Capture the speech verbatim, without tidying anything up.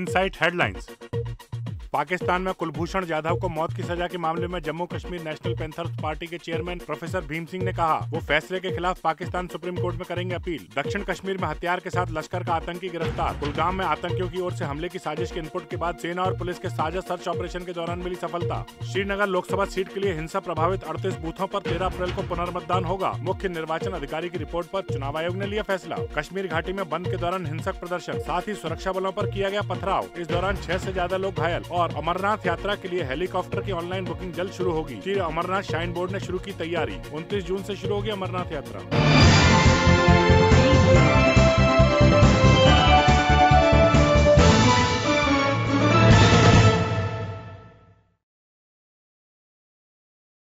Insight headlines. Pakistan में कुलभूषण जाधव को मौत की सजा के मामले में Jammu Kashmir national panthers party के चेयरमैन प्रोफेसर भीम सिंह ने कहा वो फैसले के खिलाफ पाकिस्तान सुप्रीम कोर्ट में करेंगे अपील। दक्षिण कश्मीर में हथियार के साथ लश्कर का आतंकी गिरफ्तार। कुलगाम में आतंकियों की ओर से हमले की साजिश के इनपुट के बाद सेना और पुलिस के साझा सर्च ऑपरेशन के दौरान मिली सफलता। श्रीनगर लोकसभा सीट के लिए हिंसा प्रभावित अड़तीस बूथों पर तेरह अप्रैल को पुनर्मतदान होगा। मुख्य निर्वाचन अधिकारी की रिपोर्ट पर चुनाव आयोग ने लिया फैसला। कश्मीर घाटी में बंद के दौरान हिंसक प्रदर्शन, साथ ही सुरक्षा बलों पर किया गया पथराव। इस दौरान छह से ज्यादा लोग घायल। और अमरनाथ यात्रा के लिए हेलीकॉप्टर की ऑनलाइन बुकिंग जल्द शुरू होगी। श्री अमरनाथ श्राइन बोर्ड ने शुरू की तैयारी। उनतीस जून से शुरू होगी अमरनाथ यात्रा।